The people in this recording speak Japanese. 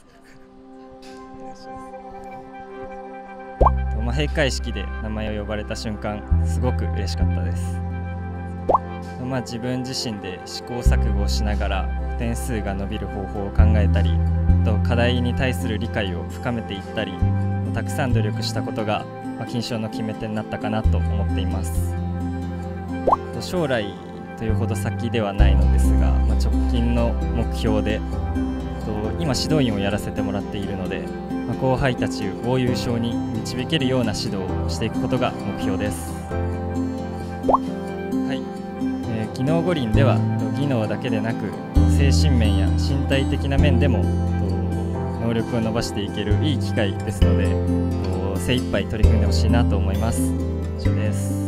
閉会式で名前を呼ばれた瞬間、すごく嬉しかったです。自分自身で試行錯誤をしながら点数が伸びる方法を考えたり、課題に対する理解を深めていったり、たくさん努力したことが金賞の決め手になったかなと思っています。将来というほど先ではないのですが、直近の目標で今指導員をやらせてもらっているので、後輩たちを優勝に導けるような指導をしていくことが目標です。はい、技能五輪では技能だけでなく精神面や身体的な面でも能力を伸ばしていけるいい機会ですので、精一杯取り組んでほしいなと思います。以上です。